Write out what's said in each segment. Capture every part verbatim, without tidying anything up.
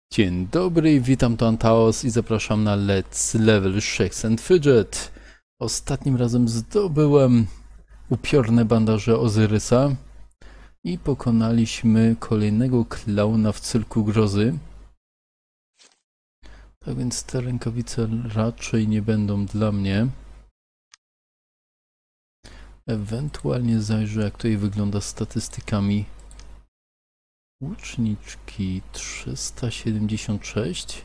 Dzień dobry, witam, to Antaos i zapraszam na Let's Level Shakes and Fidget. Ostatnim razem zdobyłem upiorne bandaże Ozyrysa i pokonaliśmy kolejnego klauna w cyrku grozy. Tak więc te rękawice raczej nie będą dla mnie. Ewentualnie zajrzę, jak tutaj wygląda statystykami. Łuczniczki trzysta siedemdziesiąt sześć,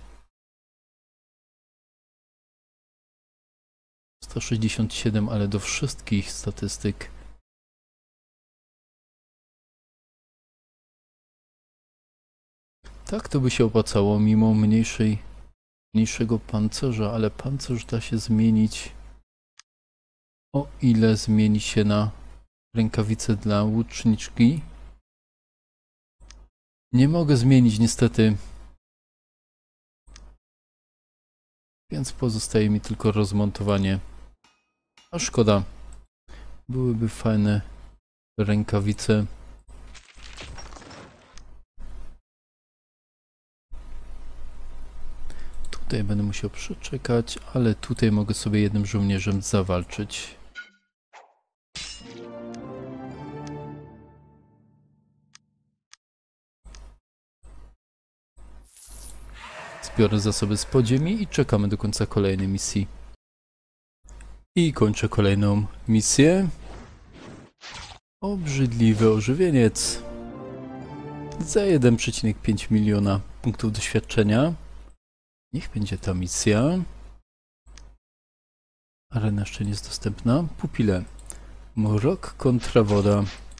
sto sześćdziesiąt siedem, ale do wszystkich statystyk. Tak to by się opłacało mimo mniejszej, mniejszego pancerza, ale pancerz da się zmienić, o ile zmieni się na rękawice dla łuczniczki. Nie mogę zmienić niestety, więc pozostaje mi tylko rozmontowanie. A szkoda, byłyby fajne rękawice. Tutaj będę musiał przeczekać, ale tutaj mogę sobie jednym żołnierzem zawalczyć. Biorę zasoby z podziemi i czekamy do końca kolejnej misji. I kończę kolejną misję. Obrzydliwy ożywieniec. Za jeden przecinek pięć miliona punktów doświadczenia. Niech będzie ta misja. Arena jeszcze nie jest dostępna. Pupile. Mrok kontra woda.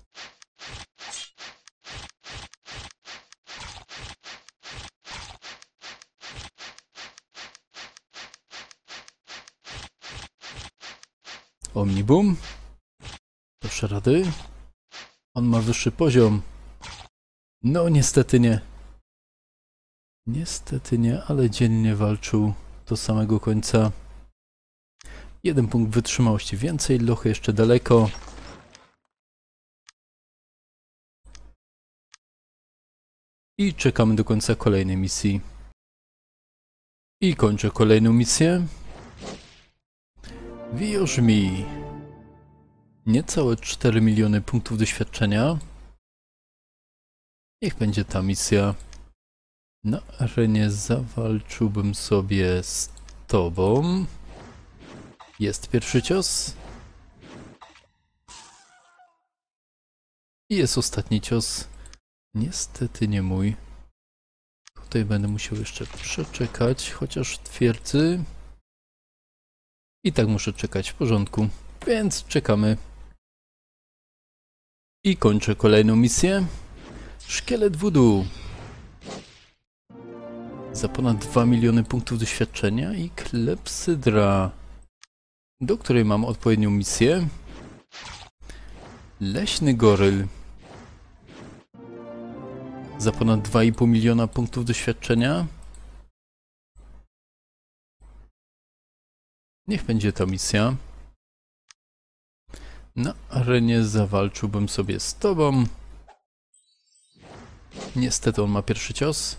Omnibum. Proszę rady. On ma wyższy poziom. No niestety nie. Niestety nie, ale dziennie walczył do samego końca. Jeden punkt wytrzymałości więcej, lochy jeszcze daleko. I czekamy do końca kolejnej misji. I kończę kolejną misję. Wierz mi. Niecałe cztery miliony punktów doświadczenia. Niech będzie ta misja. Na arenie zawalczyłbym sobie z tobą. Jest pierwszy cios. I jest ostatni cios. Niestety nie mój. Tutaj będę musiał jeszcze przeczekać, chociaż twierdzy. I tak muszę czekać, w porządku. Więc czekamy. I kończę kolejną misję. Szkielet Voodoo. Za ponad dwa miliony punktów doświadczenia i klepsydra, do której mam odpowiednią misję. Leśny goryl. Za ponad dwa i pół miliona punktów doświadczenia. Niech będzie ta misja. Na arenie zawalczyłbym sobie z tobą. Niestety on ma pierwszy cios.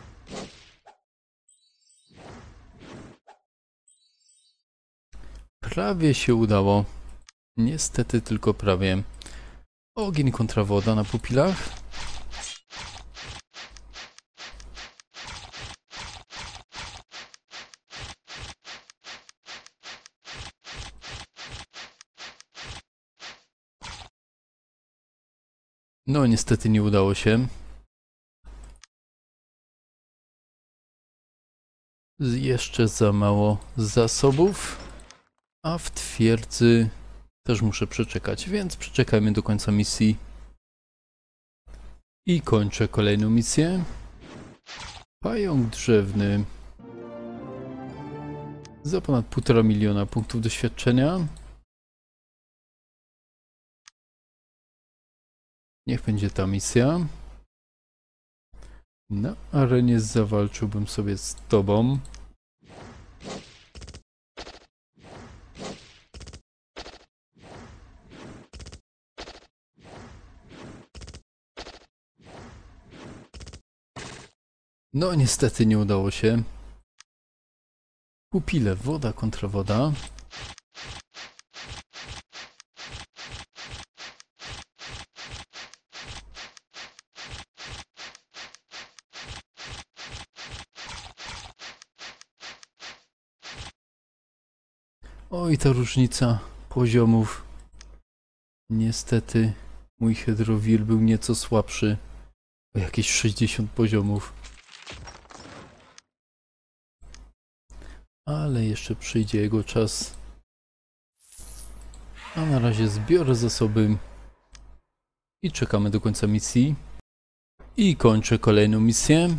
Prawie się udało. Niestety tylko prawie. Ogień kontra woda na pupilach. No niestety nie udało się. Jeszcze za mało zasobów. A w twierdzy też muszę przeczekać, więc przeczekajmy do końca misji. I kończę kolejną misję. Pająk drzewny. Za ponad półtora miliona punktów doświadczenia. Niech będzie ta misja. Na arenie zawalczyłbym sobie z tobą. No niestety nie udało się. Pupile, woda kontra woda. Oj, ta różnica poziomów. Niestety mój Hydrowil był nieco słabszy. O jakieś sześćdziesiąt poziomów. Ale jeszcze przyjdzie jego czas. A na razie zbiorę zasoby. I czekamy do końca misji. I kończę kolejną misję.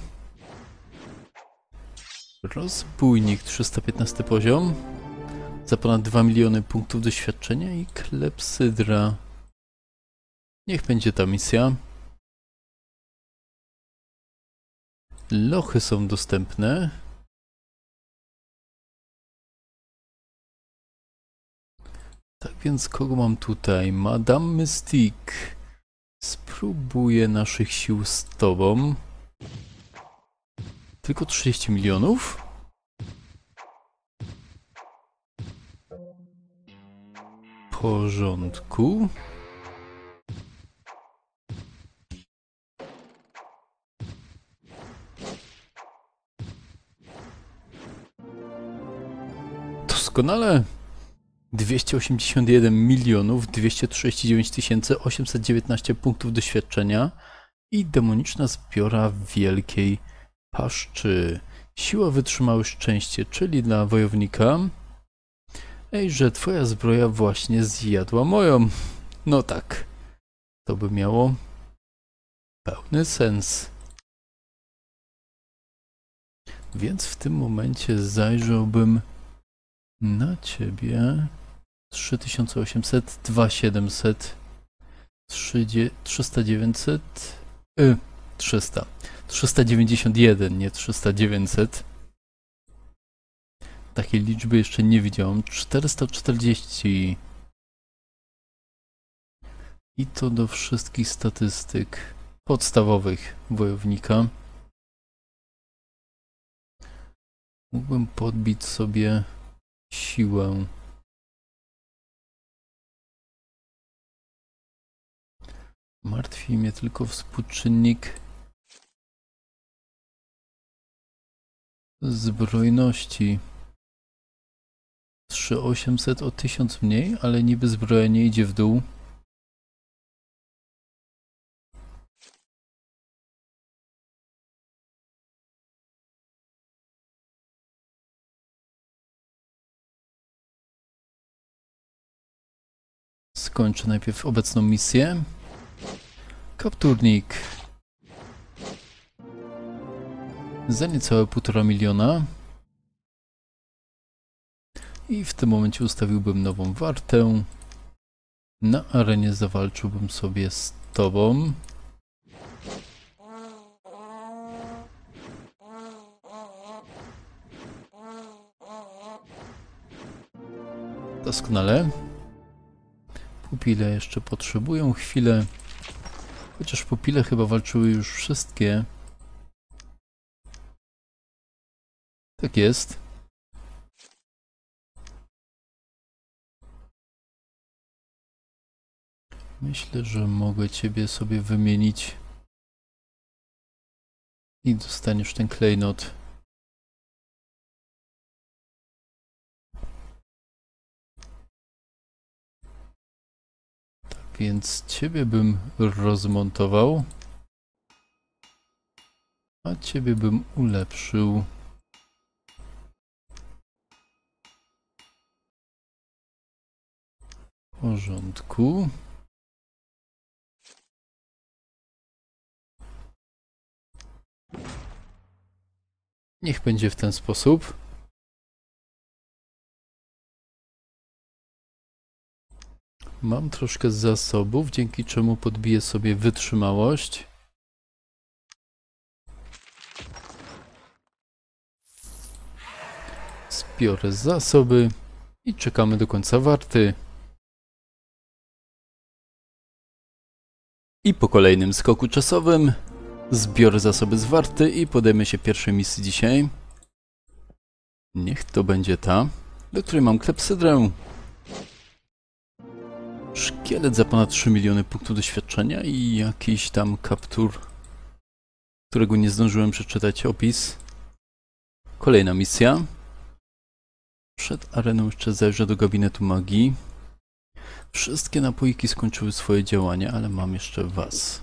Rozbójnik, trzysta piętnasty poziom. Za ponad dwa miliony punktów doświadczenia i klepsydra. Niech będzie ta misja. Lochy są dostępne. Tak więc kogo mam tutaj? Madame Mystique. Spróbuję naszych sił z tobą. Tylko trzydzieści milionów? W porządku. Doskonale. dwieście osiemdziesiąt jeden milionów dwieście trzydzieści dziewięć tysięcy osiemset dziewiętnaście punktów doświadczenia i demoniczna zbiora wielkiej paszczy. Siła, wytrzymałość, szczęście, czyli dla wojownika. Ej, że twoja zbroja właśnie zjadła moją. No tak, to by miało pełny sens. Więc w tym momencie zajrzałbym na ciebie. trzy tysiące osiemset, dwa tysiące siedemset, trzysta, dziewięćset, y, trzysta, trzysta dziewięćdziesiąt jeden, nie trzysta, dziewięćset. Takiej liczby jeszcze nie widziałem. czterysta czterdzieści. I to do wszystkich statystyk podstawowych wojownika. Mógłbym podbić sobie siłę. Martwi mnie tylko współczynnik zbrojności. trzy tysiące osiemset o tysiąc mniej, ale niby zbrojenie idzie w dół. Skończę najpierw obecną misję. Kapturnik. Za niecałe półtora miliona. I w tym momencie ustawiłbym nową wartę. Na arenie zawalczyłbym sobie z tobą. Doskonale. Pupile jeszcze potrzebują chwilę. Chociaż pupile chyba walczyły już wszystkie. Tak jest. Myślę, że mogę ciebie sobie wymienić. I dostaniesz ten klejnot. Tak więc ciebie bym rozmontował. A ciebie bym ulepszył. W porządku. Niech będzie w ten sposób. Mam troszkę zasobów, dzięki czemu podbiję sobie wytrzymałość. Zbiorę zasoby i czekamy do końca warty. I po kolejnym skoku czasowym Zbiorę zasoby z warty i podejmę się pierwszej misji dzisiaj. Niech to będzie ta, do której mam klepsydrę. Szkielet za ponad trzy miliony punktów doświadczenia i jakiś tam kaptur, którego nie zdążyłem przeczytać opis. Kolejna misja. Przed areną jeszcze zajrzę do gabinetu magii. Wszystkie napoiki skończyły swoje działanie, ale mam jeszcze was.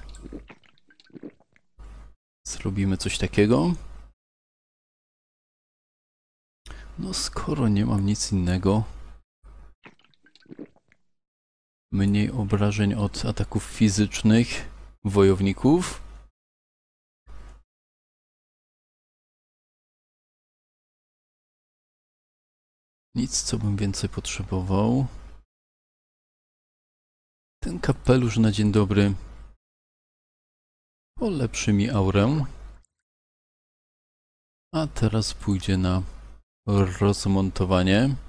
Zrobimy coś takiego. No skoro nie mam nic innego, mniej obrażeń od ataków fizycznych wojowników. Nic, co bym więcej potrzebował. Ten kapelusz na dzień dobry polepszy mi aurę. A teraz pójdzie na rozmontowanie.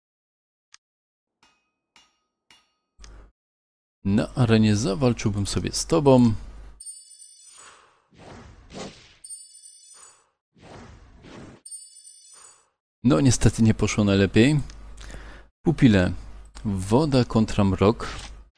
Na arenie zawalczyłbym sobie z tobą. No niestety nie poszło najlepiej. Pupile. Woda kontra mrok.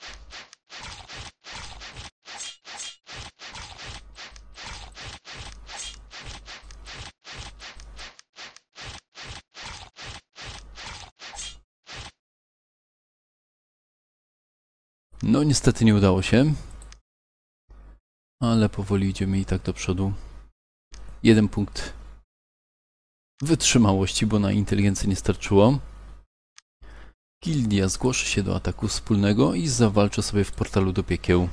No niestety nie udało się. Ale powoli idziemy i tak do przodu. Jeden punkt wytrzymałości, bo na inteligencję nie starczyło. Gildia zgłoszy się do ataku wspólnego i zawalczy sobie w portalu do piekieł.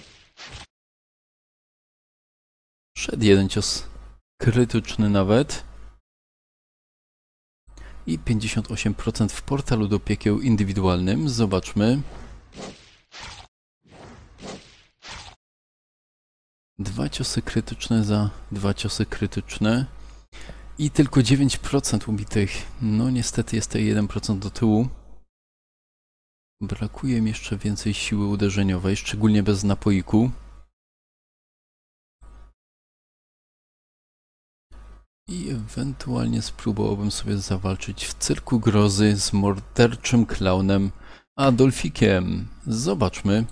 Szedł jeden cios krytyczny nawet. I pięćdziesiąt osiem procent w portalu do piekieł indywidualnym. Zobaczmy. Dwa ciosy krytyczne za dwa ciosy krytyczne. I tylko dziewięć procent ubitych. No niestety jest to jeden procent do tyłu. Brakuje mi jeszcze więcej siły uderzeniowej, szczególnie bez napoiku. I ewentualnie spróbowałbym sobie zawalczyć w cyrku grozy z morderczym klaunem Adolfikiem. Zobaczmy.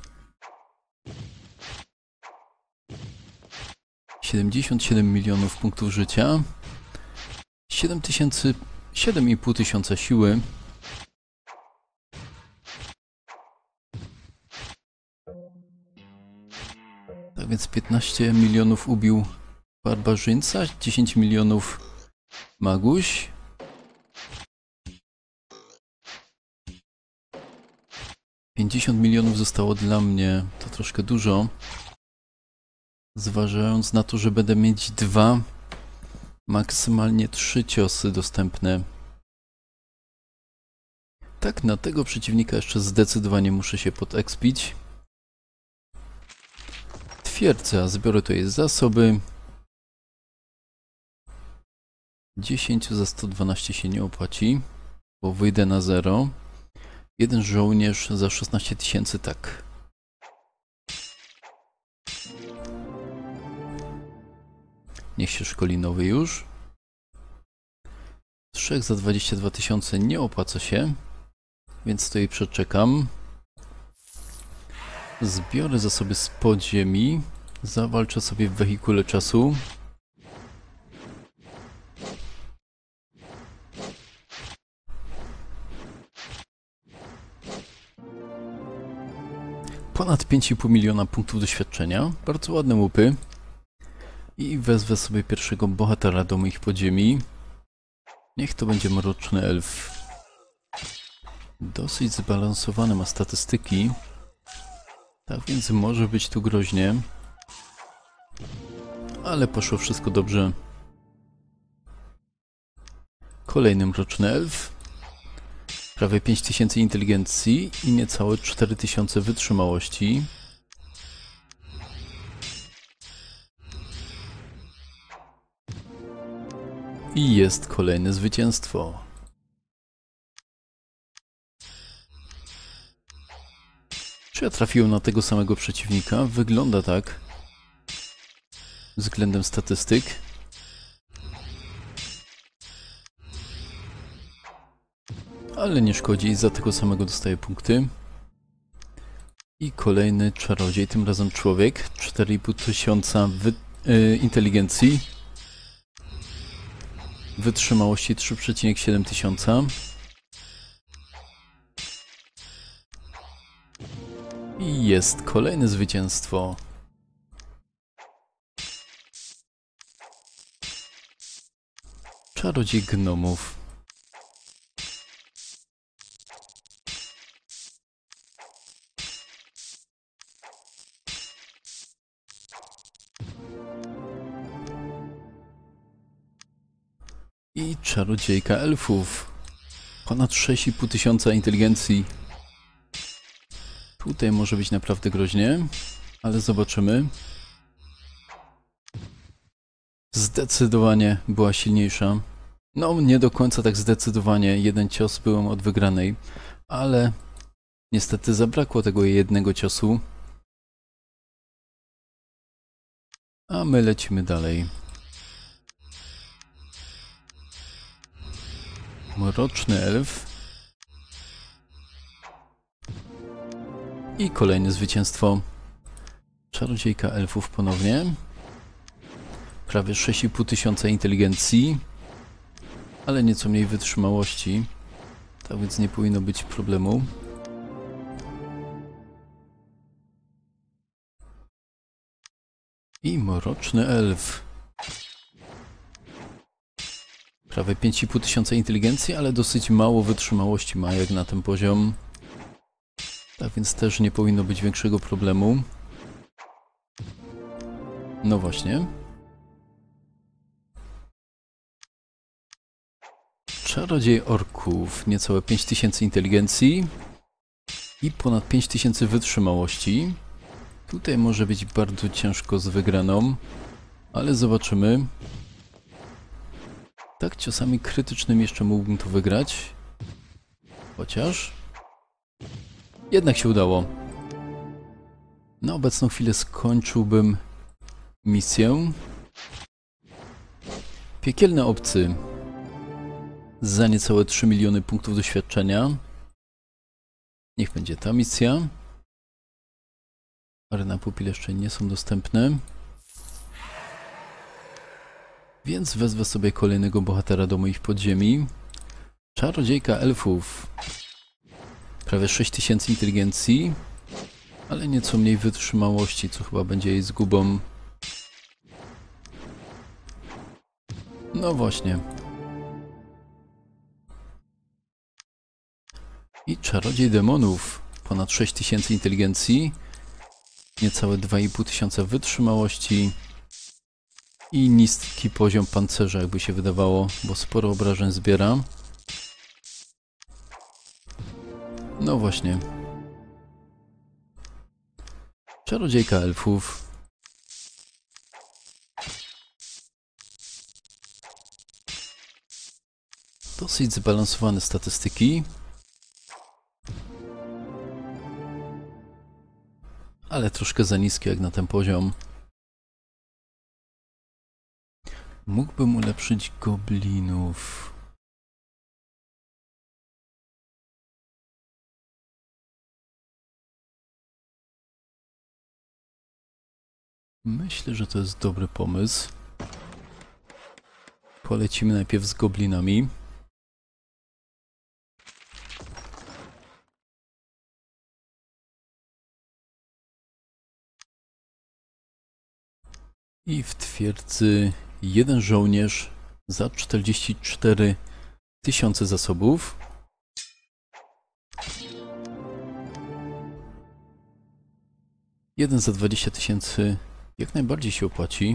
siedemdziesiąt siedem milionów punktów życia. siedem tysięcy, siedem i pół tysiąca siły. Tak więc piętnaście milionów ubił barbarzyńca, dziesięć milionów maguś. pięćdziesiąt milionów zostało dla mnie, to troszkę dużo. Zważając na to, że będę mieć dwa, maksymalnie trzy ciosy dostępne. Tak, na tego przeciwnika jeszcze zdecydowanie muszę się podekspić. Twierdza, zbiorę tutaj zasoby. dziesięć za sto dwanaście się nie opłaci, bo wyjdę na zero. Jeden żołnierz za szesnaście tysięcy, tak. Niech się szkoli nowy już. Trzech za dwadzieścia dwa tysiące nie opłaca się, więc tutaj przeczekam. Zbiorę zasoby z podziemi. Zawalczę sobie w wehikule czasu. Ponad pięć i pół miliona punktów doświadczenia. Bardzo ładne łupy. I wezwę sobie pierwszego bohatera do moich podziemi. Niech to będzie mroczny elf. Dosyć zbalansowane ma statystyki. Tak więc może być tu groźnie. Ale poszło wszystko dobrze. Kolejny mroczny elf. Prawie pięć tysięcy inteligencji i niecałe cztery tysiące wytrzymałości. I jest kolejne zwycięstwo. Czy ja trafiłem na tego samego przeciwnika? Wygląda tak. względem statystyk. Ale nie szkodzi, za tego samego dostaję punkty. I kolejny czarodziej, tym razem człowiek. cztery i pół tysiąca wy yy, inteligencji. Wytrzymałości trzy przecinek siedem tysiąca. I jest kolejne zwycięstwo. Czarodziej gnomów. I czarodziejka elfów. Ponad sześć i pół tysiąca inteligencji. Tutaj może być naprawdę groźnie, ale zobaczymy. Zdecydowanie była silniejsza. No, nie do końca tak zdecydowanie. Jeden cios byłem od wygranej, ale niestety zabrakło tego jednego ciosu. A my lecimy dalej. Mroczny elf. I kolejne zwycięstwo. Czarodziejka elfów ponownie. Prawie sześć i pół tysiąca inteligencji. Ale nieco mniej wytrzymałości. Tak więc nie powinno być problemu. I mroczny elf. Prawie pięć i pół tysiąca inteligencji, ale dosyć mało wytrzymałości ma jak na ten poziom. Tak więc też nie powinno być większego problemu. No właśnie. Czarodziej orków. Niecałe pięć tysięcy inteligencji. I ponad pięć tysięcy wytrzymałości. Tutaj może być bardzo ciężko z wygraną. Ale zobaczymy. Tak, ciosami krytycznymi jeszcze mógłbym to wygrać. Chociaż... jednak się udało. Na obecną chwilę skończyłbym misję. Piekielne obcy. Za niecałe trzy miliony punktów doświadczenia. Niech będzie ta misja. Arena pupil jeszcze nie są dostępne. Więc wezwę sobie kolejnego bohatera do moich podziemi. Czarodziejka elfów. Prawie sześć tysięcy inteligencji, ale nieco mniej wytrzymałości, co chyba będzie jej zgubą. No właśnie. I czarodziej demonów. Ponad sześć tysięcy inteligencji, niecałe dwa i pół tysiąca wytrzymałości i niski poziom pancerza, jakby się wydawało, bo sporo obrażeń zbiera. No właśnie. Czarodziejka elfów. Dosyć zbalansowane statystyki. Ale troszkę za niskie jak na ten poziom. Mógłbym ulepszyć goblinów. Myślę, że to jest dobry pomysł. Polecimy najpierw z goblinami. I w twierdzy jeden żołnierz za czterdzieści cztery tysiące zasobów. Jeden za dwadzieścia tysięcy jak najbardziej się opłaci.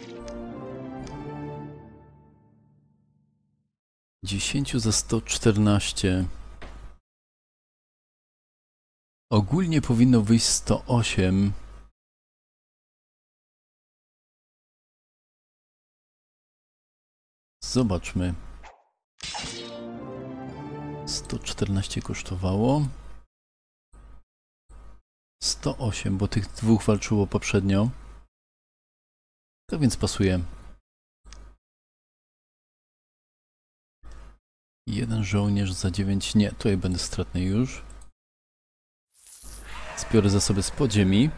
dziesięć za sto czternaście. Ogólnie powinno wyjść sto osiem. Zobaczmy. sto czternaście kosztowało. sto osiem, bo tych dwóch walczyło poprzednio. Tak więc pasuje. Jeden żołnierz za dziewięć. Nie, tutaj będę stratny już. Zbiorę zasoby z podziemi.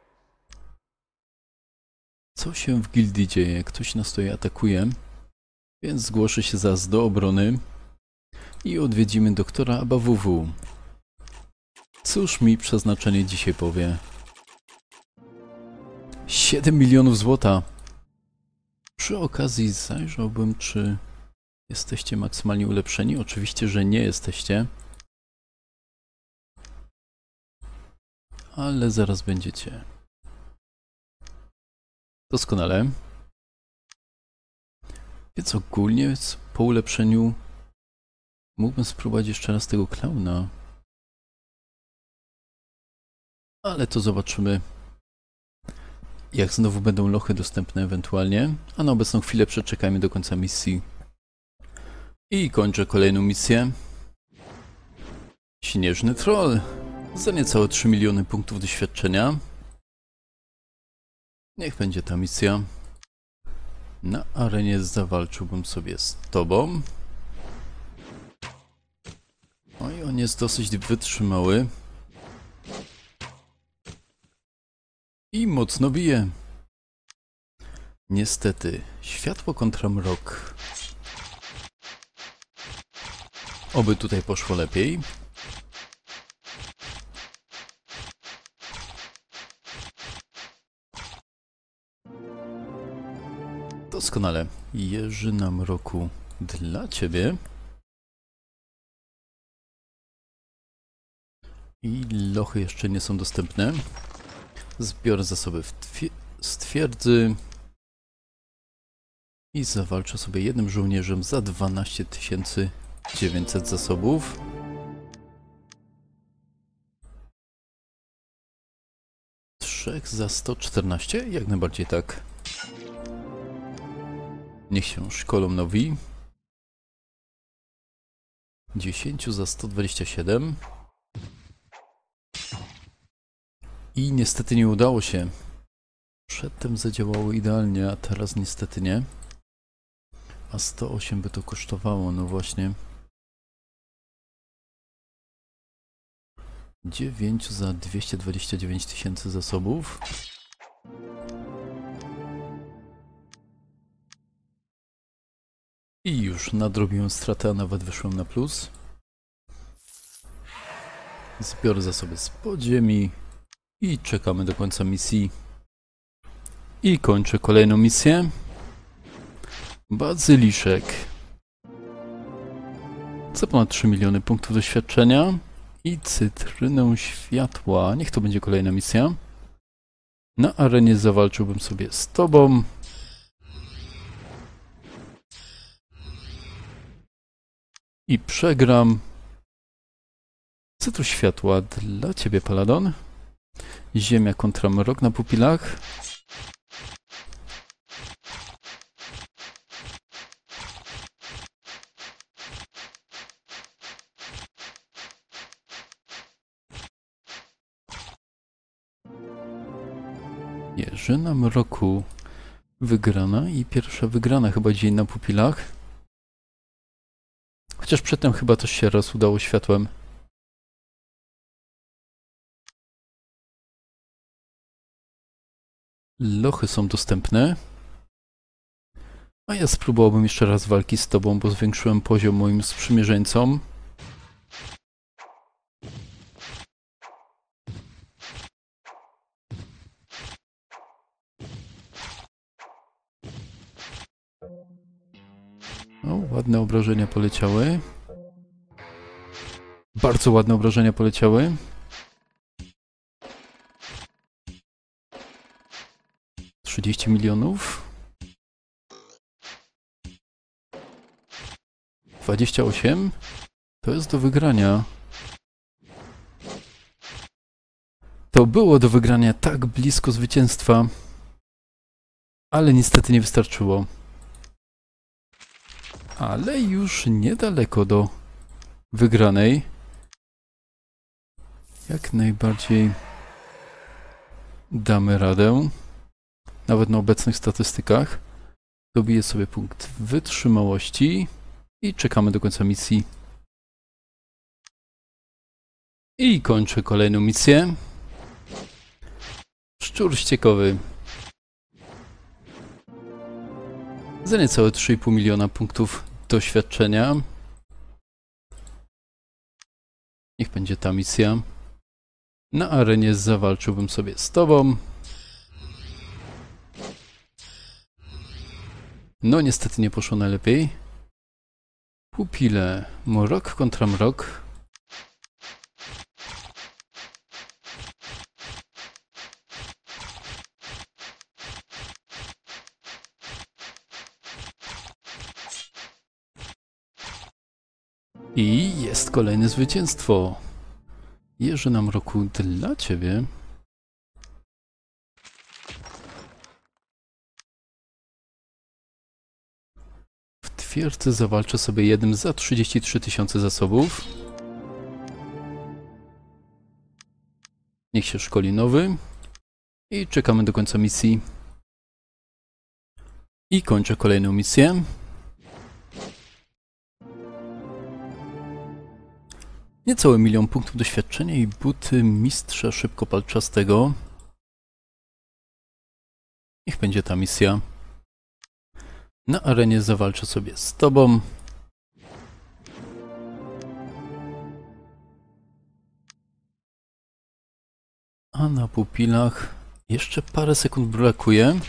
Co się w gildii dzieje? Ktoś nas tutaj atakuje. Więc zgłoszę się zaraz do obrony. I odwiedzimy doktora Abawuwu. Cóż mi przeznaczenie dzisiaj powie? siedem milionów złota. Przy okazji zajrzałbym, czy jesteście maksymalnie ulepszeni. Oczywiście, że nie jesteście. Ale zaraz będziecie. Doskonale. Więc ogólnie po ulepszeniu mógłbym spróbować jeszcze raz tego klauna. Ale to zobaczymy, jak znowu będą lochy dostępne ewentualnie. A na obecną chwilę przeczekajmy do końca misji. I kończę kolejną misję. Śnieżny troll. Za niecałe trzy miliony punktów doświadczenia. Niech będzie ta misja. Na arenie zawalczyłbym sobie z tobą. Oj, on jest dosyć wytrzymały. I mocno bije. Niestety, światło kontra mrok. Oby tutaj poszło lepiej. Doskonale. Jerzy na mroku dla ciebie. I lochy jeszcze nie są dostępne. Zbiorę zasoby w z twierdzy. I zawalczę sobie jednym żołnierzem za dwanaście tysięcy dziewięćset zasobów. Trzech za sto czternaście? Jak najbardziej tak. Niech się szkolą nowi. dziesięć za sto dwadzieścia siedem. I niestety nie udało się. Przedtem zadziałało idealnie, a teraz niestety nie. A sto osiem by to kosztowało, no właśnie. dziewięć za dwieście dwadzieścia dziewięć tysięcy zasobów. I już nadrobiłem stratę, a nawet wyszłem na plus. Zbiorę zasoby z podziemi. I czekamy do końca misji. I kończę kolejną misję. Bazyliszek. Za ponad trzy miliony punktów doświadczenia. I cytrynę światła. Niech to będzie kolejna misja. Na arenie zawalczyłbym sobie z tobą. I przegram. Cytru światła dla ciebie, Paladon. Ziemia kontra mrok na pupilach. Jerzy na mroku. Wygrana i pierwsza wygrana chyba dzień na pupilach. Chociaż przedtem chyba też się raz udało światłem. Lochy są dostępne. A ja spróbowałbym jeszcze raz walki z tobą, bo zwiększyłem poziom moim sprzymierzeńcom. O, ładne obrażenia poleciały. Bardzo ładne obrażenia poleciały. trzydzieści milionów. dwadzieścia osiem. To jest do wygrania. To było do wygrania, tak blisko zwycięstwa. Ale niestety nie wystarczyło. Ale już niedaleko do wygranej. Jak najbardziej damy radę. nawet na obecnych statystykach. Dobiję sobie punkt wytrzymałości i czekamy do końca misji. I kończę kolejną misję. Szczur ściekowy. Za niecałe trzy i pół miliona punktów doświadczenia. Niech będzie ta misja. Na arenie zawalczyłbym sobie z tobą. No niestety nie poszło najlepiej. Pupile. Mrok kontra mrok. I jest kolejne zwycięstwo. Jerzy na mroku dla ciebie. W twierdzy zawalczę sobie jednym za trzydzieści trzy tysiące zasobów. Niech się szkoli nowy. I czekamy do końca misji. I kończę kolejną misję. Niecały milion punktów doświadczenia i buty mistrza szybkopalczastego. Niech będzie ta misja. Na arenie zawalczę sobie z tobą. A na pupilach jeszcze parę sekund brakuje.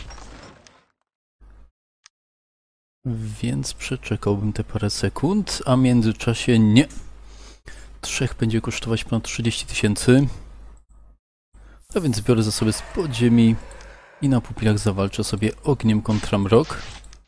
Więc przeczekałbym te parę sekund, a w międzyczasie nie. Trzech będzie kosztować ponad trzydzieści tysięcy. A więc biorę zasoby z podziemi i na pupilach zawalczę sobie ogniem kontra mrok.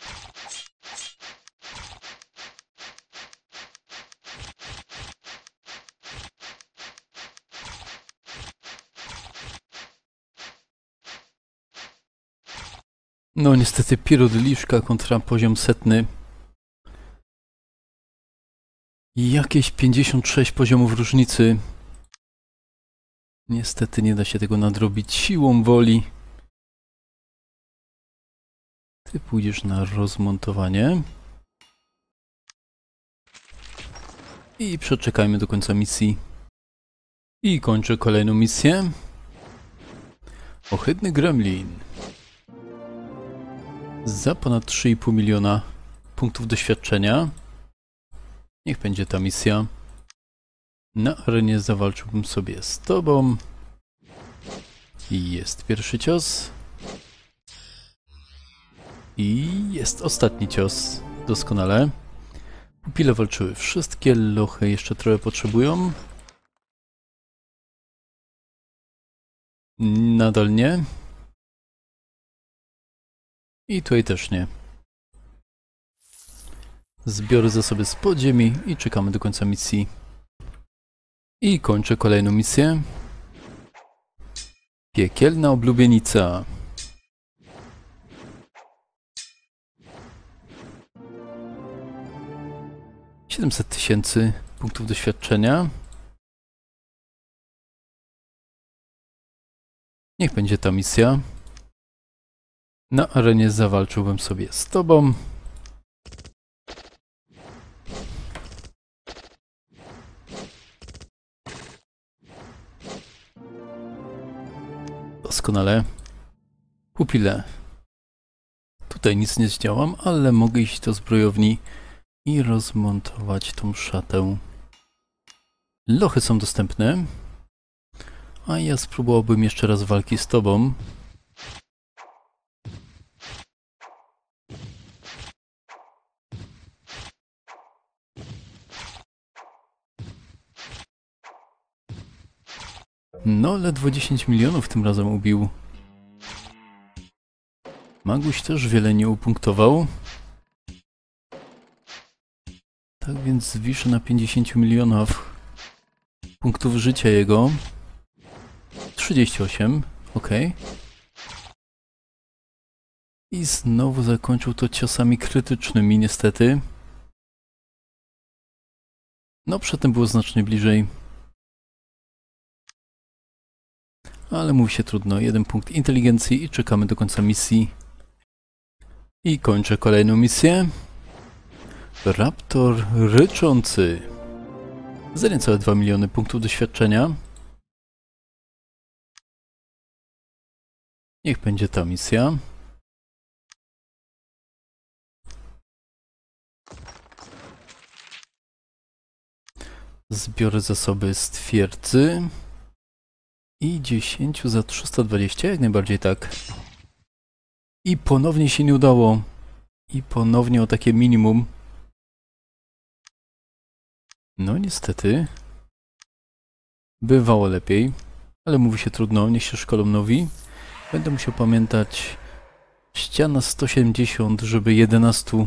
No niestety Pirudliszka kontra poziom setny. Jakieś pięćdziesiąt sześć poziomów różnicy. Niestety nie da się tego nadrobić siłą woli. Ty pójdziesz na rozmontowanie. I przeczekajmy do końca misji. I kończę kolejną misję. Ohydny gremlin. Za ponad trzy i pół miliona punktów doświadczenia. Niech będzie ta misja. Na arenie zawalczyłbym sobie z tobą. I jest pierwszy cios. I jest ostatni cios. Doskonale. Pupile walczyły wszystkie, lochy jeszcze trochę potrzebują. Nadal nie. I tutaj też nie. Zbiorę zasoby z podziemi i czekamy do końca misji. I kończę kolejną misję. Piekielna oblubienica. siedemset tysięcy punktów doświadczenia. Niech będzie ta misja. Na arenie zawalczyłbym sobie z tobą. Doskonale. Pupile. Tutaj nic nie zdziałam, ale mogę iść do zbrojowni i rozmontować tą szatę. Lochy są dostępne. A ja spróbowałbym jeszcze raz walki z tobą. No, ledwo dziesięć milionów tym razem ubił. Maguś też wiele nie upunktował. Tak więc zwiszę na pięćdziesięciu milionach punktów życia jego. trzydzieści osiem, ok. I znowu zakończył to ciosami krytycznymi, niestety. No, przedtem było znacznie bliżej. Ale mówi się trudno. Jeden punkt inteligencji i czekamy do końca misji. I kończę kolejną misję. Raptor ryczący. Za niecałe dwa miliony punktów doświadczenia. Niech będzie ta misja. Zbiorę zasoby z twierdzy. I dziesięć za trzysta dwadzieścia, jak najbardziej tak. I ponownie się nie udało. I ponownie o takie minimum. No niestety. Bywało lepiej. Ale mówi się trudno, niech się szkolą nowi. Będę musiał pamiętać ściana sto siedemdziesiąt, żeby jedenastu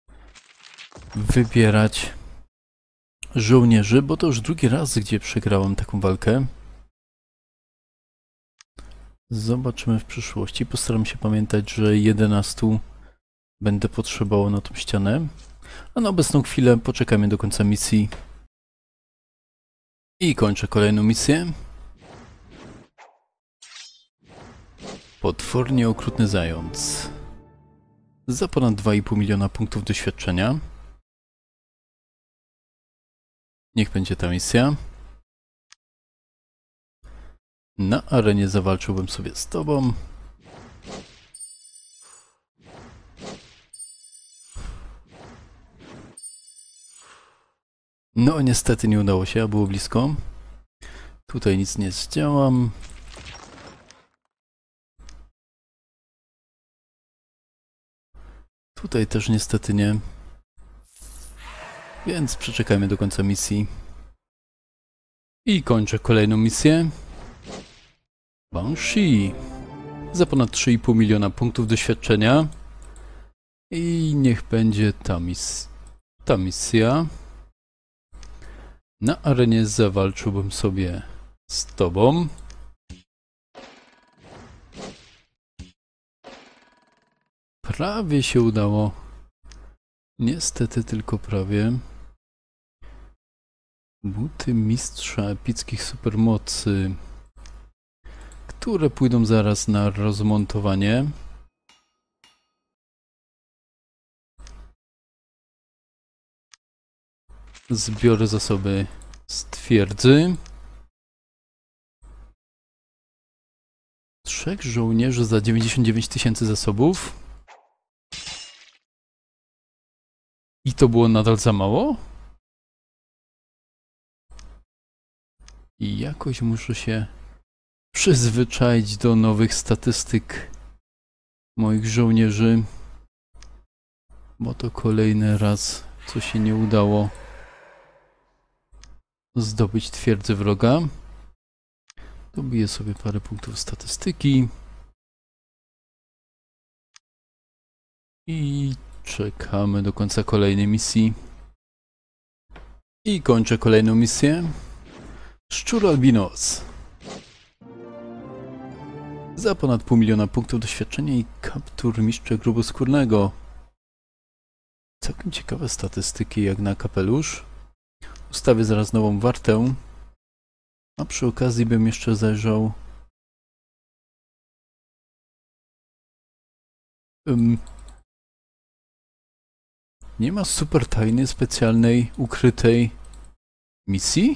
wybierać żołnierzy, bo to już drugi raz, gdzie przegrałem taką walkę. Zobaczymy w przyszłości. Postaram się pamiętać, że jedenastu będę potrzebował na tą ścianę. A na obecną chwilę poczekamy do końca misji. I kończę kolejną misję. Potwornie okrutny zając. Za ponad dwa i pół miliona punktów doświadczenia. Niech będzie ta misja. Na arenie zawalczyłbym sobie z tobą. No niestety nie udało się, a było blisko. Tutaj nic nie zdziałam. Tutaj też niestety nie. Więc przeczekajmy do końca misji. I kończę kolejną misję. Banshee. Za ponad trzy i pół miliona punktów doświadczenia. I niech będzie ta, mis ta misja. Na arenie zawalczyłbym sobie z tobą. Prawie się udało. Niestety tylko prawie. Buty mistrza epickich supermocy, które pójdą zaraz na rozmontowanie. Zbiorę zasoby z twierdzy. Trzech żołnierzy za dziewięćdziesiąt dziewięć tysięcy zasobów. I to było nadal za mało? I jakoś muszę się przyzwyczaić do nowych statystyk moich żołnierzy, bo to kolejny raz, co się nie udało zdobyć twierdzę wroga. Dobiję sobie parę punktów statystyki i czekamy do końca kolejnej misji. I kończę kolejną misję. Szczur albinos. Za ponad pół miliona punktów doświadczenia i kaptur mistrza gruboskórnego. Całkiem ciekawe statystyki jak na kapelusz. Ustawię zaraz nową wartę. A przy okazji bym jeszcze zajrzał um, nie ma super tajnej, specjalnej, ukrytej misji?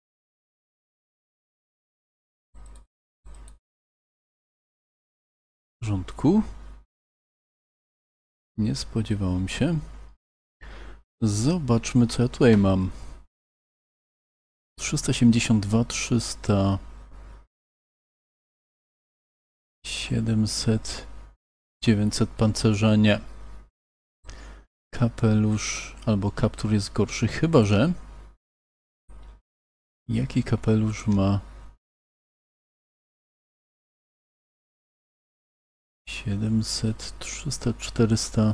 W porządku. Nie spodziewałem się. Zobaczmy, co ja tutaj mam. trzysta siedemdziesiąt dwa, trzysta, siedemset, dziewięćset pancerza, nie. Kapelusz albo kaptur jest gorszy, chyba że... Jaki kapelusz ma... siedemset, trzysta, czterysta...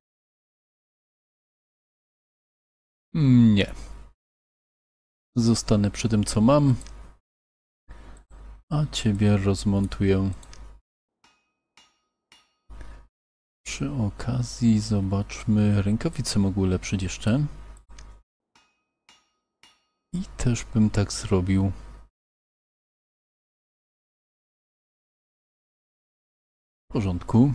Nie. Zostanę przy tym, co mam. A ciebie rozmontuję. Przy okazji zobaczmy, rękawice mogę ulepszyć jeszcze. I też bym tak zrobił. porządku.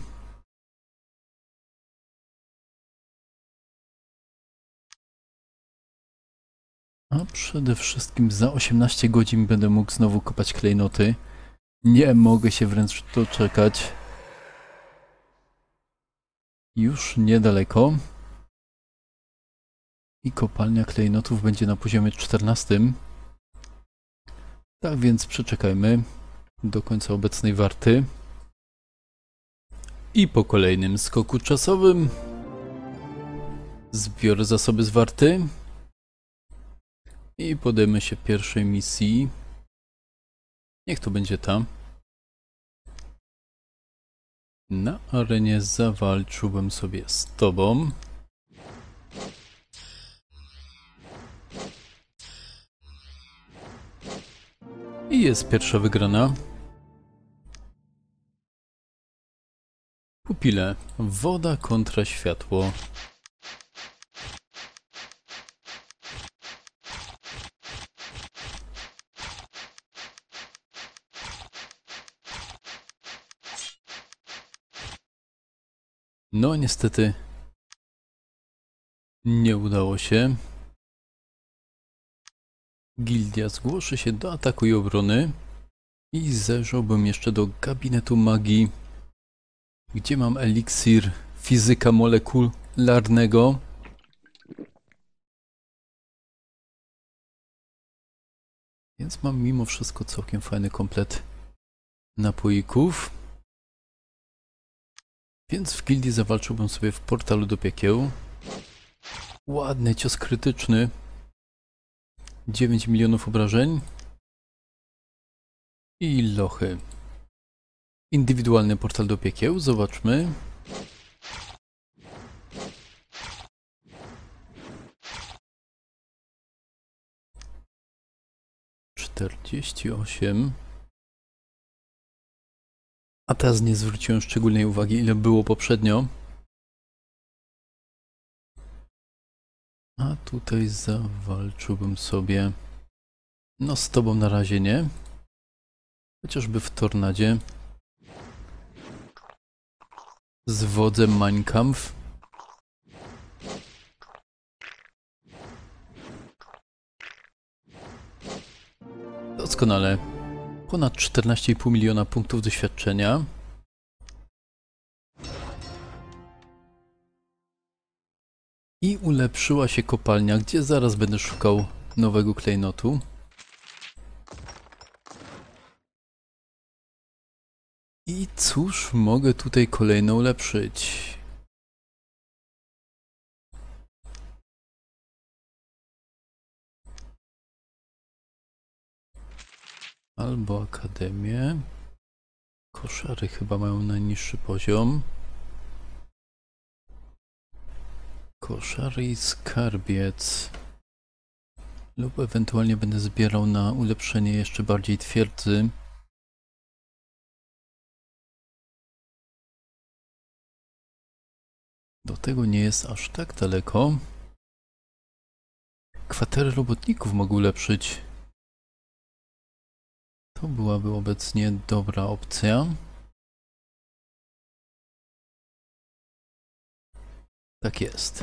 A przede wszystkim za osiemnaście godzin będę mógł znowu kopać klejnoty. Nie mogę się wręcz doczekać. Już niedaleko. I kopalnia klejnotów będzie na poziomie czternastym. Tak więc przeczekajmy do końca obecnej warty. I po kolejnym skoku czasowym zbiorę zasoby z warty i podejmę się pierwszej misji. Niech to będzie ta. Na arenie zawalczyłbym sobie z tobą. I jest pierwsza wygrana. Pupile. Woda kontra światło. No niestety nie udało się. Gildia zgłoszy się do ataku i obrony. I zajrzałbym jeszcze do gabinetu magii, gdzie mam eliksir fizyka molekularnego. Więc mam mimo wszystko całkiem fajny komplet napoików. Więc w gildii zawalczyłbym sobie w portalu do piekieł. Ładny cios krytyczny. dziewięć milionów obrażeń. I lochy. Indywidualny portal do piekieł. Zobaczmy. czterdzieści osiem. A teraz nie zwróciłem szczególnej uwagi, ile było poprzednio. A tutaj zawalczyłbym sobie... No z tobą na razie nie. Chociażby w tornadzie. Z wodzem Mein Kampf. Doskonale. Ponad czternaście i pół miliona punktów doświadczenia. I ulepszyła się kopalnia, gdzie zaraz będę szukał nowego klejnotu. I cóż mogę tutaj kolejno ulepszyć? Albo akademię. Koszary chyba mają najniższy poziom. Koszary i skarbiec. Lub ewentualnie będę zbierał na ulepszenie jeszcze bardziej twierdzy. Do tego nie jest aż tak daleko. Kwatery robotników mogę ulepszyć. To byłaby obecnie dobra opcja. Tak jest.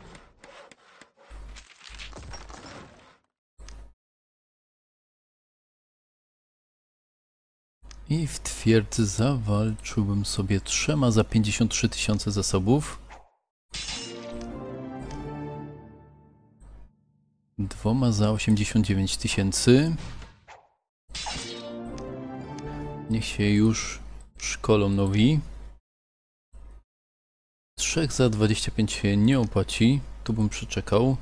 I w twierdzy zawalczyłbym sobie trzema za pięćdziesiąt trzy tysiące zasobów. Dwoma za osiemdziesiąt dziewięć tysięcy. Niech się już szkolą nowi. Trzech za dwadzieścia pięć się nie opłaci. Tu bym przeczekał.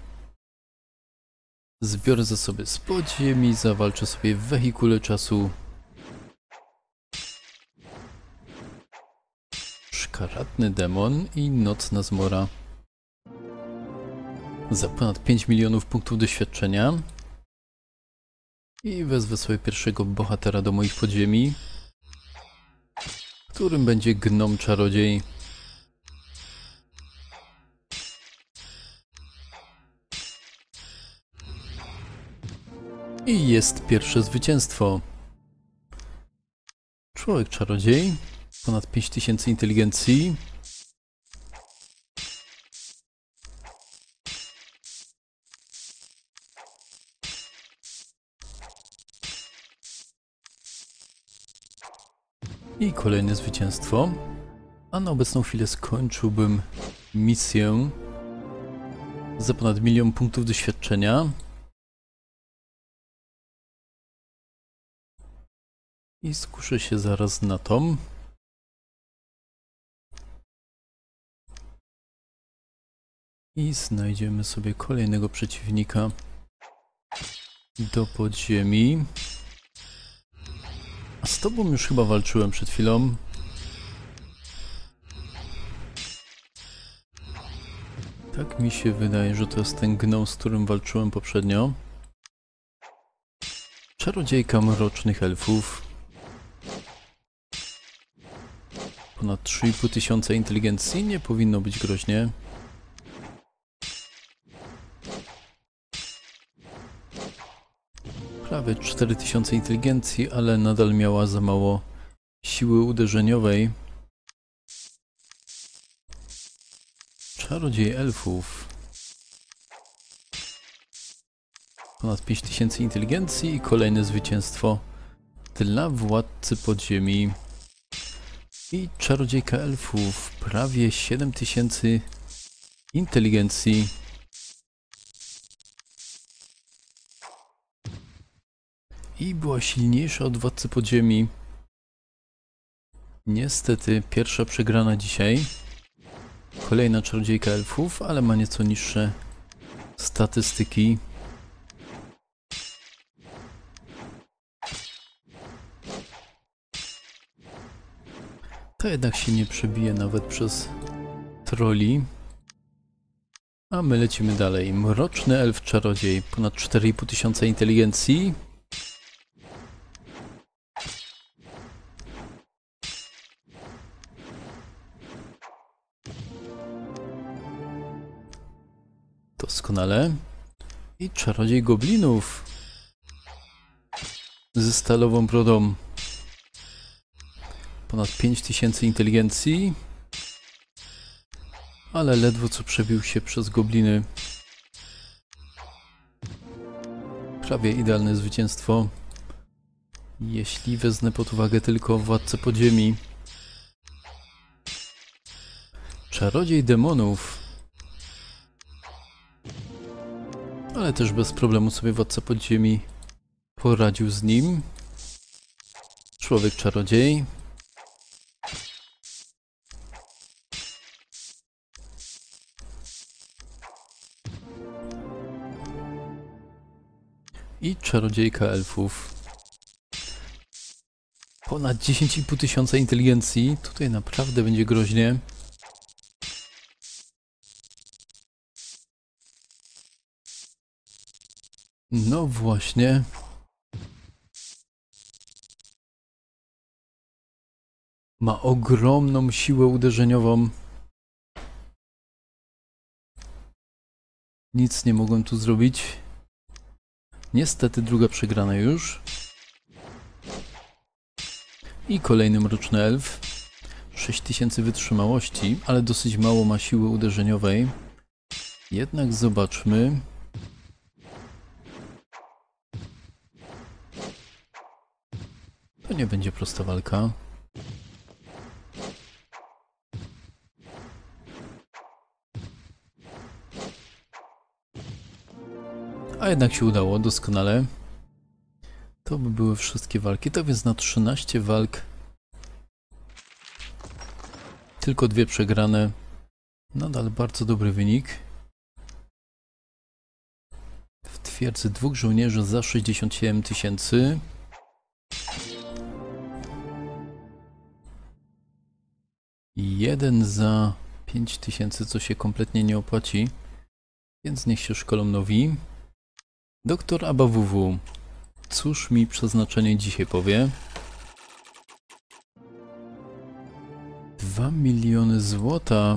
Zbiorę zasoby z podziemi, zawalczę sobie w wehikule czasu. Szkaradny demon i nocna zmora. Za ponad pięć milionów punktów doświadczenia. I wezwę sobie pierwszego bohatera do moich podziemi, którym będzie gnom czarodziej. I jest pierwsze zwycięstwo. Człowiek czarodziej Ponad pięć tysięcy inteligencji. I kolejne zwycięstwo. A na obecną chwilę skończyłbym misję za ponad milion punktów doświadczenia. I skuszę się zaraz na tą. I znajdziemy sobie kolejnego przeciwnika do podziemi. A z tobą już chyba walczyłem przed chwilą. Tak mi się wydaje, że to jest ten gnał, z którym walczyłem poprzednio. Czarodziejka mrocznych elfów. Ponad trzy i pół tysiąca inteligencji, nie powinno być groźnie. Prawie cztery tysiące inteligencji, ale nadal miała za mało siły uderzeniowej. Czarodziej elfów. Ponad pięć tysięcy inteligencji i kolejne zwycięstwo dla władcy podziemi. I czarodziejka elfów. Prawie siedem tysięcy inteligencji. I była silniejsza od władcy podziemi. Niestety pierwsza przegrana dzisiaj. Kolejna czarodziejka elfów, ale ma nieco niższe statystyki. To jednak się nie przebije nawet przez troli. A my lecimy dalej. Mroczny elf czarodziej. Ponad cztery i pół tysiąca inteligencji. Doskonale. I czarodziej goblinów ze stalową brodą. Ponad pięć tysięcy inteligencji. Ale ledwo co przebił się przez gobliny. Prawie idealne zwycięstwo. Jeśli wezmę pod uwagę tylko władcę podziemi. Czarodziej demonów. Ale też bez problemu sobie władca podziemi poradził z nim. Człowiek czarodziej. I czarodziejka elfów. Ponad dziesięć i pół tysiąca inteligencji. Tutaj naprawdę będzie groźnie. No właśnie. Ma ogromną siłę uderzeniową. Nic nie mogłem tu zrobić. Niestety druga przegrana już. I kolejny mroczny elf. sześć tysięcy wytrzymałości, ale dosyć mało ma siły uderzeniowej. Jednak zobaczmy. To nie będzie prosta walka. A jednak się udało, doskonale. To by były wszystkie walki, tak więc na trzynaście walk tylko dwie przegrane. Nadal bardzo dobry wynik. W twierdzy dwóch żołnierzy za sześćdziesiąt siedem tysięcy. Jeden za pięć tysięcy, co się kompletnie nie opłaci. Więc niech się szkolą nowi. Doktor Abawuwu. Cóż mi przeznaczenie dzisiaj powie? Dwa miliony złota.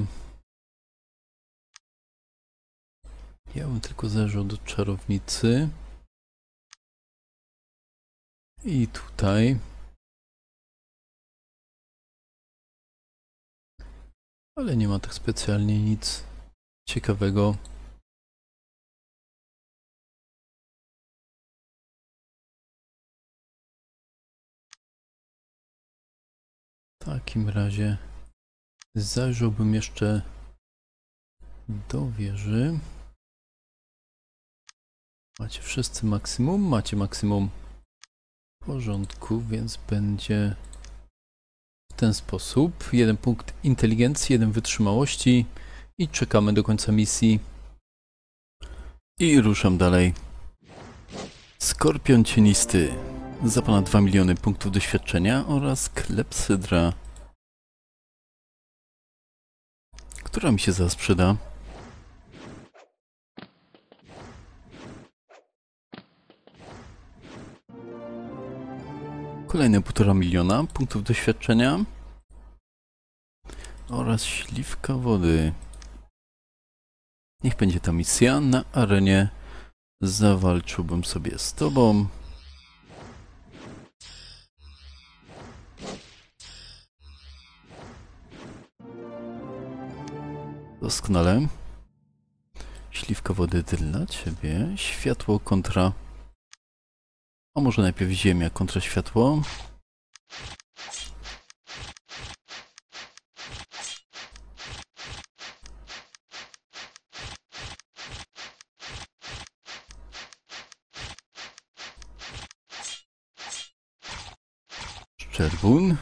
Ja bym tylko zajrzał do czarownicy. I tutaj. Ale nie ma tak specjalnie nic ciekawego. W takim razie zajrzałbym jeszcze do wieży. Macie wszyscy maksimum? Macie maksimum. W porządku, więc będzie w ten sposób. Jeden punkt inteligencji, jeden wytrzymałości i czekamy do końca misji. I ruszam dalej. Skorpion cienisty. Za ponad dwa miliony punktów doświadczenia oraz klepsydra, która mi się zaraz przyda. Kolejne półtora miliona punktów doświadczenia oraz śliwka wody. Niech będzie ta misja. Na arenie zawalczyłbym sobie z tobą. Doskonale. Śliwka wody dla ciebie. Światło kontra... A może najpierw ziemia kontra światło. Szczerbun.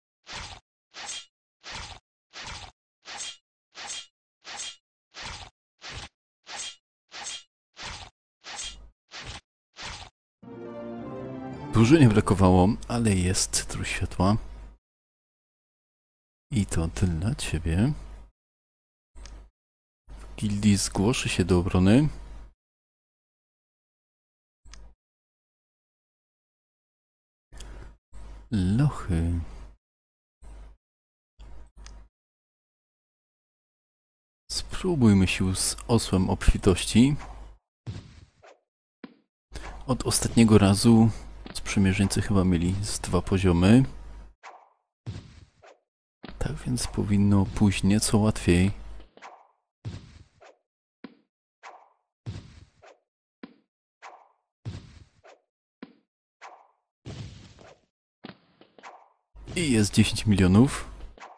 Dużo nie brakowało, ale jest tru światła. I to dla ciebie. W gildii zgłoszy się do obrony. Lochy. Spróbujmy sił z osłem obfitości. Od ostatniego razu sprzymierzeńcy chyba mieli z dwa poziomy. Tak więc powinno pójść nieco łatwiej. I jest dziesięć milionów.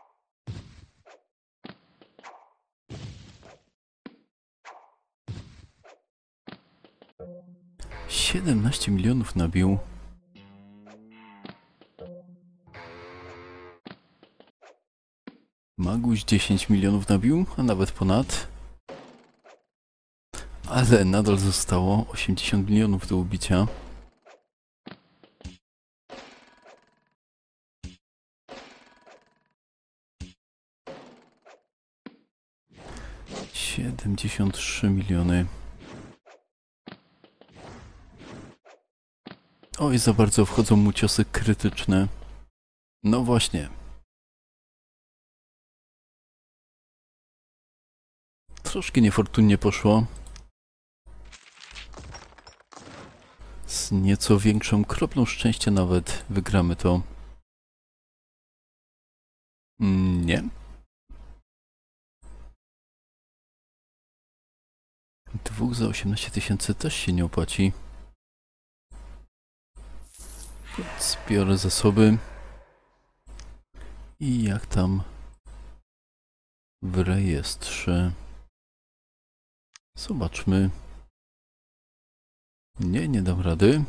siedemnaście milionów nabił. Maguś dziesięć milionów nabił, a nawet ponad. Ale nadal zostało osiemdziesiąt milionów do ubicia. siedemdziesiąt trzy miliony. Oj, za bardzo wchodzą mu ciosy krytyczne. No właśnie. Troszkę niefortunnie poszło. Z nieco większą kroplą szczęścia nawet wygramy to. Mm, nie. Dwóch za osiemnaście tysięcy też się nie opłaci. Więc biorę zasoby. I jak tam w rejestrze? Zobaczmy. Nie, nie dam rady.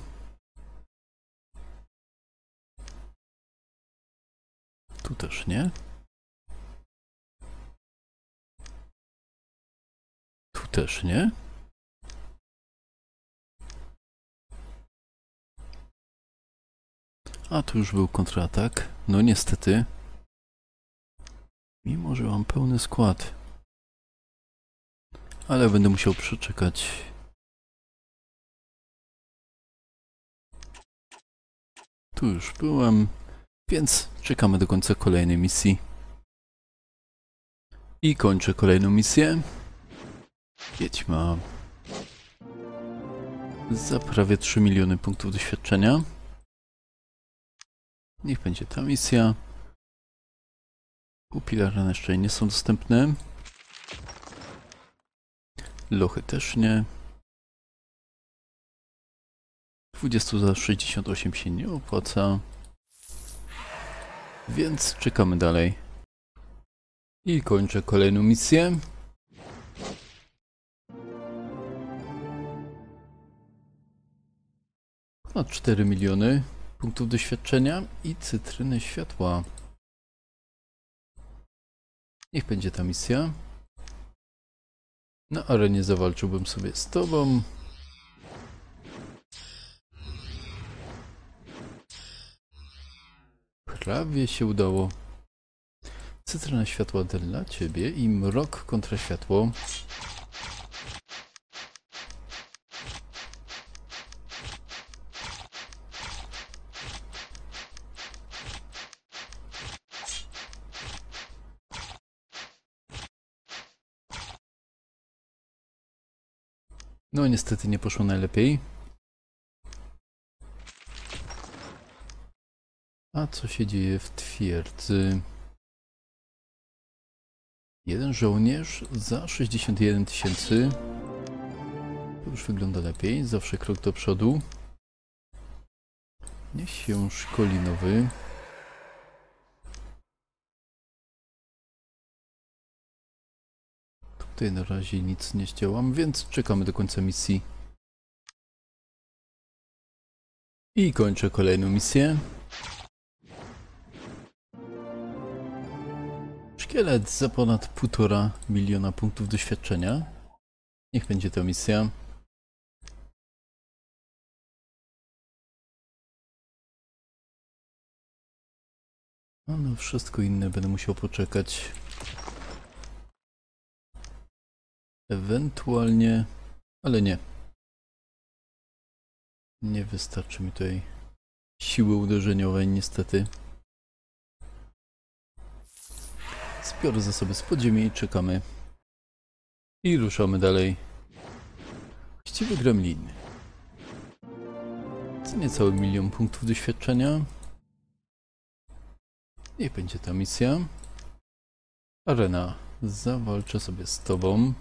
Tu też nie. Tu też nie. A tu już był kontratak. No niestety. Mimo że mam pełny skład. Ale będę musiał przeczekać. Tu już byłem, więc czekamy do końca kolejnej misji. I kończę kolejną misję. Wiedźma. Za prawie trzy miliony punktów doświadczenia. Niech będzie ta misja. Pupilary jeszcze nie są dostępne. Lochy też nie. dwadzieścia za sześćdziesiąt osiem się nie opłaca. Więc czekamy dalej. I kończę kolejną misję. Ponad cztery miliony punktów doświadczenia i cytrynę światła. Niech będzie ta misja. Na arenie zawalczyłbym sobie z tobą. Prawie się udało. Cytryna światła dla ciebie i mrok kontra światło. No niestety nie poszło najlepiej. A co się dzieje w twierdzy? Jeden żołnierz za sześćdziesiąt jeden tysięcy. To już wygląda lepiej. Zawsze krok do przodu. Niech się szkoli nowy. Tutaj na razie nic nie zdziałam, więc czekamy do końca misji. I kończę kolejną misję. Szkielet za ponad półtora miliona punktów doświadczenia. Niech będzie to misja. No, no wszystko inne będę musiał poczekać. Ewentualnie, ale nie. Nie wystarczy mi tutaj siły uderzeniowej niestety. Zbiorę zasoby z podziemi i czekamy. I ruszamy dalej. Chciwy gremlin. Co niecały milion punktów doświadczenia. Niech będzie ta misja. Arena. Zawalczę sobie z tobą.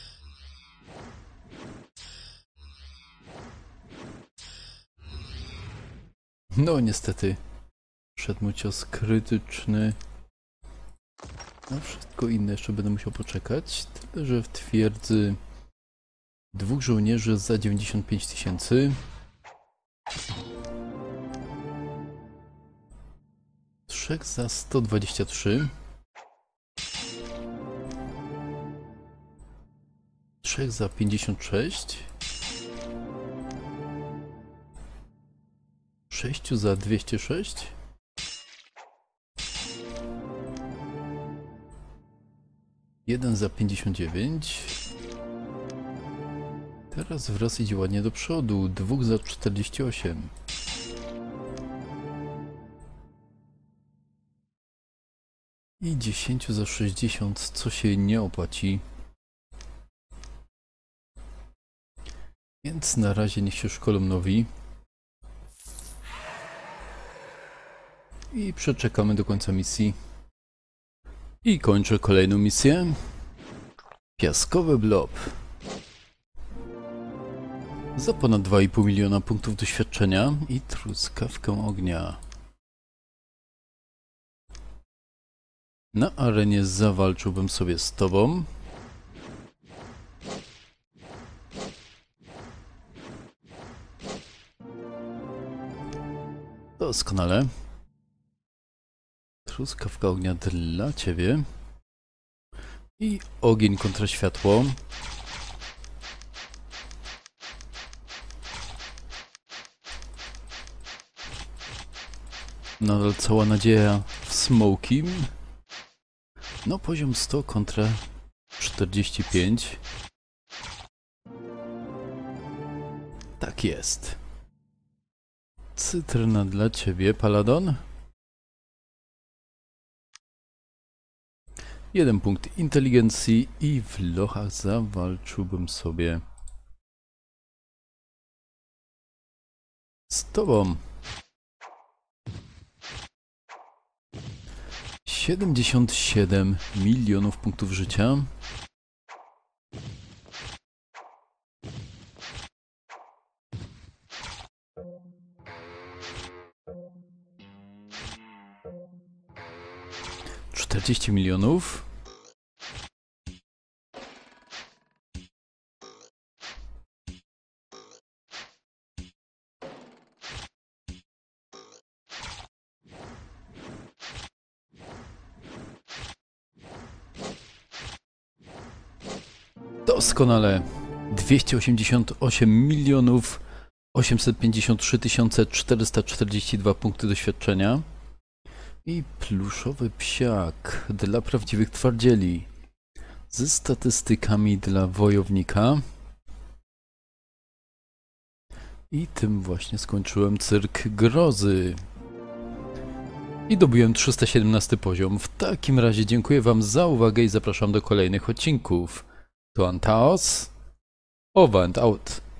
No niestety. Wszedł mu cios krytyczny. Na wszystko inne jeszcze będę musiał poczekać. Tyle, że w twierdzy dwóch żołnierzy za dziewięćdziesiąt pięć tysięcy. Trzech za sto dwadzieścia trzy. Trzech za pięćdziesiąt sześć. Sześciu za dwieście sześć. Jeden za pięćdziesiąt dziewięć. Teraz wraz idzie ładnie do przodu. Dwóch za czterdzieści osiem. I dziesięciu za sześćdziesiąt, co się nie opłaci. Więc na razie niech się szkolą nowi. I przeczekamy do końca misji. I kończę kolejną misję. Piaskowy blob. Za ponad dwa i pół miliona punktów doświadczenia i truskawkę ognia. Na arenie zawalczyłbym sobie z tobą. Doskonale. Truskawka ognia dla ciebie. I ogień kontra światło. Nadal cała nadzieja w Smokim. No poziom sto kontra czterdzieści pięć. Tak jest. Cytryna dla ciebie, Paladon. Jeden punkt inteligencji i w lochach zawalczyłbym sobie z tobą. siedemdziesiąt siedem milionów punktów życia. czterdzieści milionów. Doskonale. dwieście osiemdziesiąt osiem milionów osiemset pięćdziesiąt trzy tysiące czterysta czterdzieści dwa punkty doświadczenia. I pluszowy psiak dla prawdziwych twardzieli. Ze statystykami dla wojownika. I tym właśnie skończyłem cyrk grozy. I dobiłem trzysta siedemnasty poziom. W takim razie dziękuję wam za uwagę i zapraszam do kolejnych odcinków. To Antaos. Over and out.